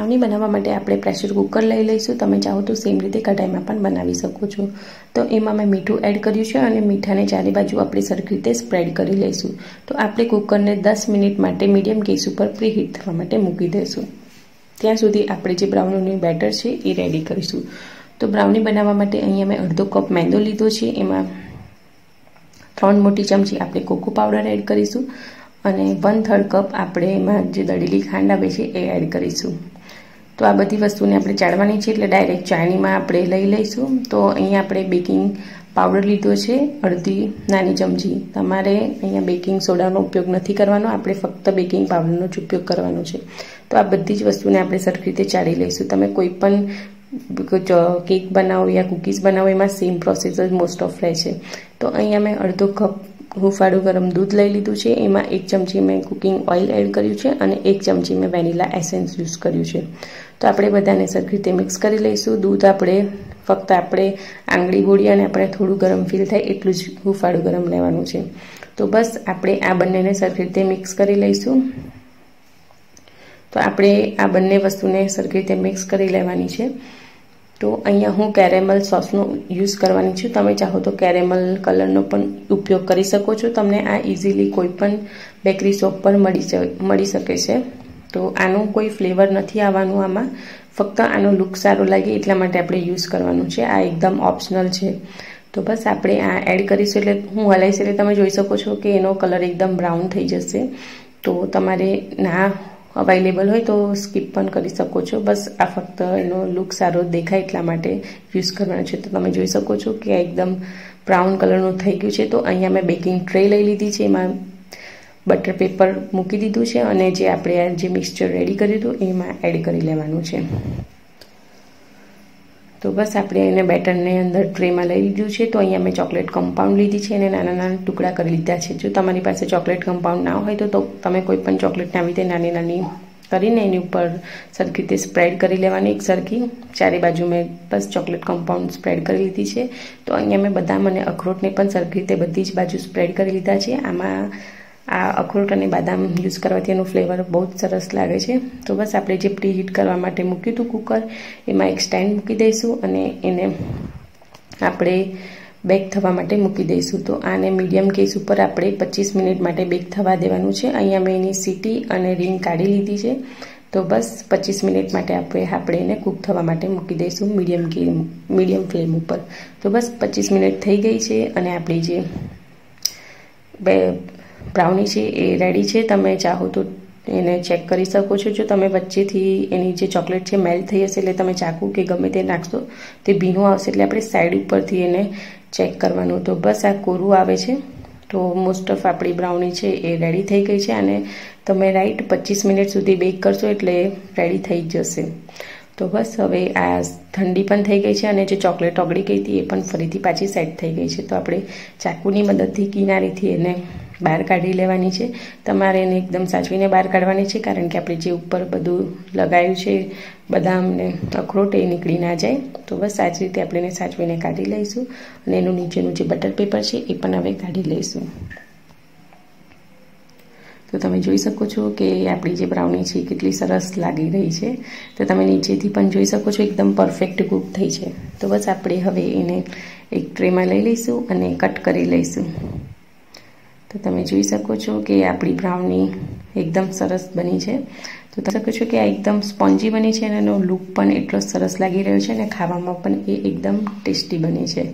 Brownie બનાવવા માટે આપણે પ્રેશર કુકર લઈ લઈશું। તમે ચાહો તો સેમ રીતે કઢાઈમાં પણ બનાવી શકો છો। તો એમાં મેં મીઠું એડ કર્યું છે અને મીઠાને ચારે બાજુ આપણે સરખી રીતે સ્પ્રેડ કરી લઈશું। તો આપણે કુકરને 10 મિનિટ માટે મીડિયમ ગેસ ઉપર પ્રીહીટ થવા માટે મૂકી દઈશું। ત્યાં સુધી આપણે જે બ્રાઉનીનું બેટર છે એ રેડી કરીશું। તો બ્રાઉની બનાવવા માટે અહીંયા મેં અડધો કપ મેંદો લીધો છે, એમાં 3 મોટી ચમચી આપણે કોકો પાવડર એડ કરીશું અને 1/3 કપ આપણે એમાં જે દળેલી ખાંડ આવે છે એ એડ કરીશું। તો આ બધી વસ્તુને આપણે ચાળવાની છે એટલે ડાયરેક્ટ ચાળણીમાં આપણે લઈ લઈશું। તો અહીંયા આપણે બેકિંગ પાવડર લીધો છે અડધી નાની ચમચી। તમારે અહીંયા બેકિંગ સોડાનો ઉપયોગ નથી કરવાનો, આપણે ફક્ત બેકિંગ પાવડરનો જ ઉપયોગ કરવાનો છે। તો આ બધી જ વસ્તુને આપણે સરખી રીતે ચાળી લઈશું। તમે કોઈ પણ કેક બનાવો યા કૂકીઝ બનાવો એમાં સેમ પ્રોસેસ જ મોસ્ટ ઓફ રહે છે। તો અહીંયા મેં અડધો કપ હુંફાળું ગરમ દૂધ લઈ લીધું છે, એમાં 1 ચમચી મેં કુકિંગ ઓઇલ એડ કર્યું છે અને 1 ચમચી મેં વેનીલા એસેન્સ યુઝ કર્યું છે। તો આપણે બધાને સરખી રીતે મિક્સ કરી લઈશું। દૂધ આપણે ફક્ત આપણે આંગળી ગોળી અને આપણે થોડું ગરમ ફીલ થાય એટલું જ હુંફાળું ગરમ લેવાનું છે। તો બસ આપણે આ બંનેને સરખી રીતે મિક્સ કરી લઈશું। તો આપણે આ બંને વસ્તુને સરખી રીતે મિક્સ કરી લેવાની છે। તો અહીંયા હું કેરેમલ સોસનો યુઝ કરવાની છું। તમે ચાહો તો કેરેમલ કલરનો પણ ઉપયોગ કરી શકો છો। તમને આ ઇઝીલી કોઈ પણ બેકરી શોપ પર મળી શકે છે। તો આનું કોઈ ફ્લેવર નથી આવવાનું આમાં, ફક્ત આનો લુક સારો લાગે એટલા માટે આપણે યુઝ કરવાનું છે। આ એકદમ ઓપ્શનલ છે। તો બસ આપણે આ એડ કરીશું એટલે હું હલાવીશ એટલે તમે જોઈ શકો છો કે એનો કલર એકદમ બ્રાઉન થઈ જશે। તો તમારે ના અવેલેબલ હોય તો સ્કીપ પણ કરી શકો છો। બસ આ ફક્ત એનો લુક સારો દેખાય એટલા માટે યુઝ કરવાનો છે। તો તમે જોઈ શકો છો કે એકદમ બ્રાઉન કલરનું થઈ ગયું છે। તો અહીંયા મેં બેકિંગ ટ્રે લઈ લીધી છે, એમાં બટર પેપર મૂકી દીધું છે અને જે આપણે જે મિક્સચર રેડી કર્યું હતું એમાં એડ કરી લેવાનું છે। તો બસ આપણે એને બેટરને અંદર ટ્રેમાં લઈ લીધું છે। તો અહીંયા મેં ચોકલેટ કમ્પાઉન્ડ લીધી છે અને નાના નાના ટુકડા કરી લીધા છે। જો તમારી પાસે ચોકલેટ કમ્પાઉન્ડ ના હોય તો તમે કોઈ પણ ચોકલેટને આવી રીતે નાની નાની કરીને એની ઉપર સરખી રીતે સ્પ્રેડ કરી લેવાની એક સરખી। ચારે બાજુ મેં બસ ચોકલેટ કમ્પાઉન્ડ સ્પ્રેડ કરી લીધી છે। તો અહીંયા મેં બદામ અને અખરોટને પણ સરખી રીતે બધી જ બાજુ સ્પ્રેડ કરી લીધા છે। આમાં આ અખરોટ અને બદામ યુઝ કરવાથી એનું ફ્લેવર બહુ જ સરસ લાગે છે। તો બસ આપણે જે પ્રીહીટ કરવા માટે મૂક્યું હતું કુકર એમાં એક સ્ટેન્ડ મૂકી દઈશું અને એને આપણે બેક થવા માટે મૂકી દઈશું। તો આને મીડિયમ ગેસ ઉપર આપણે 25 મિનિટ માટે બેક થવા દેવાનું છે। અહીંયા મેં એની સીટી અને રીંગ કાઢી લીધી છે। તો બસ 25 મિનિટ માટે આપણે એને કૂક થવા માટે મૂકી દઈશું મીડિયમ ફ્લેમ ઉપર। તો બસ 25 મિનિટ થઈ ગઈ છે અને આપણી જે બ્રાઉની છે એ રેડી છે। તમે ચાહો તો એને ચેક કરી શકો છો। જો તમે વચ્ચેથી એની જે ચોકલેટ છે મેલ્ટ થઈ હશે એટલે તમે ચાકુ કે ગમે તે નાખશો તે ભીનું આવશે એટલે આપણે સાઈડ ઉપરથી એને ચેક કરવાનું। તો બસ આ કોરું આવે છે। તો મોસ્ટ ઓફ આપણી બ્રાઉની છે એ રેડી થઈ ગઈ છે અને તમે રાઈટ 25 મિનિટ સુધી બેક કરશો એટલે રેડી થઈ જશે। તો બસ હવે આ ઠંડી પણ થઈ ગઈ છે અને જે ચોકલેટ ઓગળી ગઈ હતી એ પણ ફરીથી પાછી સેટ થઈ ગઈ છે। તો આપણે ચાકુની મદદથી કિનારીથી એને બહાર કાઢી લેવાની છે। તમારે એને એકદમ સાચવીને બહાર કાઢવાની છે કારણ કે આપણે જે ઉપર બધું લગાવ્યું છે બદામ ને અખરોટ એ નીકળી ના જાય। તો બસ આ જ રીતે આપણે એને સાચવીને કાઢી લઈશું અને એનું નીચેનું જે બટર પેપર છે એ પણ હવે કાઢી લઈશું। તો તમે જોઈ શકો છો કે આપણી જે બ્રાઉની છે કેટલી સરસ લાગી રહી છે। તો તમે નીચેથી પણ જોઈ શકો છો એકદમ પરફેક્ટ કૂક થઈ છે। તો બસ આપણે હવે એને એક ટ્રેમાં લઈ લઈશું અને કટ કરી લઈશું। તો તમે જોઈ શકો છો કે આપણી બ્રાઉની એકદમ સરસ બની છે। તો તમે શકો છો કે આ એકદમ સ્પોન્જી બની છે અને એનો લુક પણ એટલો સરસ લાગી રહ્યો છે અને ખાવામાં પણ એ એકદમ ટેસ્ટી બની છે।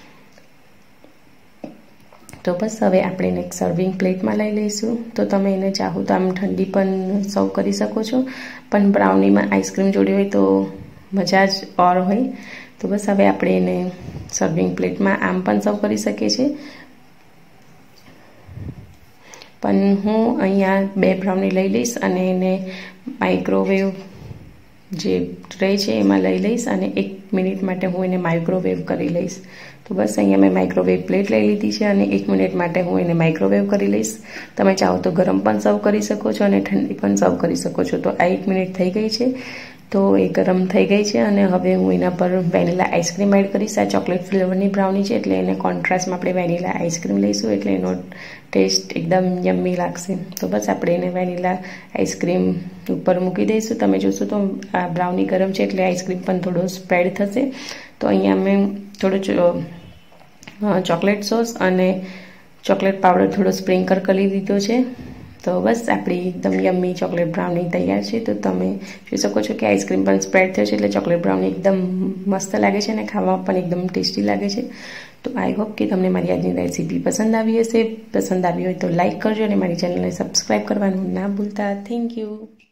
તો બસ હવે આપણે એને એક સર્વિંગ પ્લેટમાં લઈ લઈશું। તો તમે એને ચાહો તો આમ ઠંડી પણ સર્વ કરી શકો છો, પણ બ્રાઉનીમાં આઈસ્ક્રીમ જોડી હોય તો મજા જ ઓર હોય। તો બસ હવે આપણે એને સર્વિંગ પ્લેટમાં આમ પણ સર્વ કરી શકીએ છીએ, પણ હું અહીંયા 2 બ્રાઉની લઈ લઈશ અને એને માઇક્રોવેવ જે ટ્રે છે એમાં લઈ લઈશ અને 1 મિનિટ માટે હું એને માઇક્રોવેવ કરી લઈશ। તો બસ અહીંયા મેં માઇક્રોવેવ પ્લેટ લઈ લીધી છે અને 1 મિનિટ માટે હું એને માઇક્રોવેવ કરી લઈશ। તમે ચાહો તો ગરમ પણ સર્વ કરી શકો છો અને ઠંડી પણ સર્વ કરી શકો છો। તો આ 1 મિનિટ થઈ ગઈ છે। તો એ ગરમ થઈ ગઈ છે અને હવે હું એના પર વેનીલા આઈસ્ક્રીમ એડ કરીશ. આ ચોકલેટ ફ્લેવરની બ્રાઉની છે એટલે એને કોન્ટ્રાસ્ટમાં આપણે વેનીલા આઈસ્ક્રીમ લઈશું એટલે એનો ટેસ્ટ એકદમ યમ્મી લાગશે. તો બસ આપણે એને વેનીલા આઈસ્ક્રીમ ઉપર મૂકી દઈશું. તમે જોશો તો આ બ્રાઉની ગરમ છે એટલે આઈસ્ક્રીમ પણ થોડો સ્પ્રેડ થશે. તો અહીંયા મેં થોડો ચોકલેટ સોસ અને ચોકલેટ પાવડર થોડો સ્પ્રિંકલ કરી દીધો છે. તો બસ આપણી એકદમ યમ્મી ચોકલેટ બ્રાઉની તૈયાર છે. તો તમે જોઈ શકો છો કે આઈસ્ક્રીમ પણ સ્પ્રેડ થયો છે એટલે ચોકલેટ બ્રાઉની એકદમ મસ્ત લાગે છે અને ખાવામાં પણ એકદમ ટેસ્ટી લાગે છે. તો આઈ હોપ કે તમને મારી આજની રેસીપી પસંદ આવી હશે. પસંદ આવી હોય તો લાઇક કરજો અને મારી ચેનલને સબસ્ક્રાઈબ કરવાનું ના ભૂલતા. Thank you.